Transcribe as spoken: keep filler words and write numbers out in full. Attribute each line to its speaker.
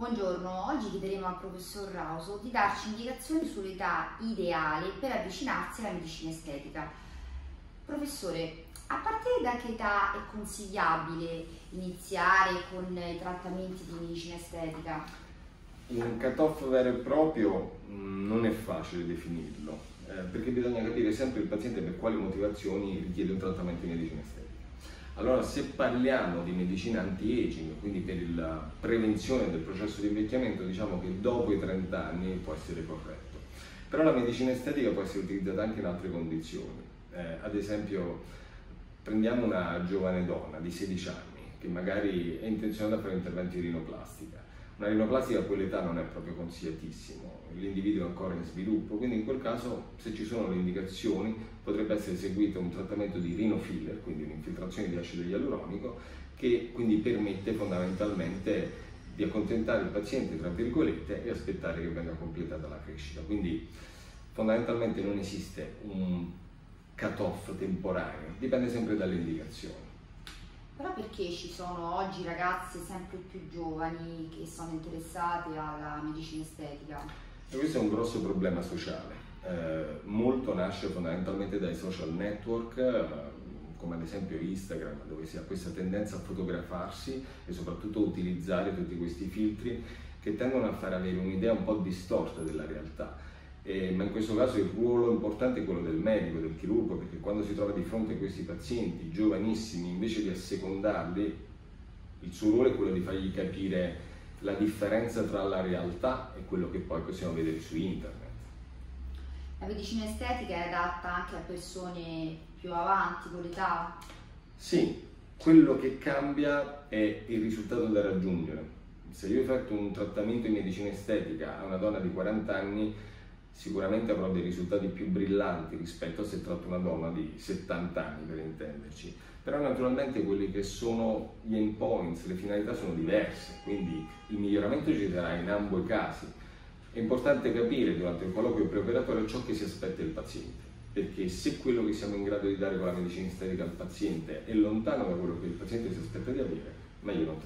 Speaker 1: Buongiorno, oggi chiederemo al professor Rauso di darci indicazioni sull'età ideale per avvicinarsi alla medicina estetica. Professore, a partire da che età è consigliabile iniziare con i trattamenti di medicina estetica?
Speaker 2: Un cut-off vero e proprio mh, non è facile definirlo, eh, perché bisogna capire sempre il paziente per quali motivazioni richiede un trattamento di medicina estetica. Allora, se parliamo di medicina anti-aging, quindi per la prevenzione del processo di invecchiamento, diciamo che dopo i trenta anni può essere corretto. Però la medicina estetica può essere utilizzata anche in altre condizioni. Eh, ad esempio, prendiamo una giovane donna di sedici anni che magari è intenzionata a fare interventi di rinoplastica. Una rinoplastica a quell'età non è proprio consigliatissimo, l'individuo è ancora in sviluppo, quindi in quel caso, se ci sono le indicazioni, potrebbe essere seguito un trattamento di rinofiller, quindi un'infiltrazione di acido ialuronico, che quindi permette fondamentalmente di accontentare il paziente, tra virgolette, e aspettare che venga completata la crescita. Quindi fondamentalmente non esiste un cut-off temporaneo, dipende sempre dalle indicazioni.
Speaker 1: Però perché ci sono oggi ragazze sempre più giovani che sono interessate alla medicina estetica?
Speaker 2: E questo è un grosso problema sociale. Eh, molto nasce fondamentalmente dai social network, eh, come ad esempio Instagram, dove si ha questa tendenza a fotografarsi e soprattutto a utilizzare tutti questi filtri che tendono a far avere un'idea un po' distorta della realtà. Eh, ma in questo caso il ruolo importante è quello del medico, del chirurgo, perché quando si trova di fronte a questi pazienti giovanissimi, invece di assecondarli, il suo ruolo è quello di fargli capire la differenza tra la realtà e quello che poi possiamo vedere su internet.
Speaker 1: La medicina estetica è adatta anche a persone più avanti con l'età?
Speaker 2: Sì, quello che cambia è il risultato da raggiungere. Se io effettuo un trattamento in medicina estetica a una donna di quaranta anni, sicuramente avrò dei risultati più brillanti rispetto a se tratto una donna di settanta anni, per intenderci. Però naturalmente quelli che sono gli endpoints, le finalità sono diverse, quindi il miglioramento ci sarà in ambo i casi. È importante capire durante il colloquio preoperatorio ciò che si aspetta il paziente, perché se quello che siamo in grado di dare con la medicina estetica al paziente è lontano da quello che il paziente si aspetta di avere, meglio non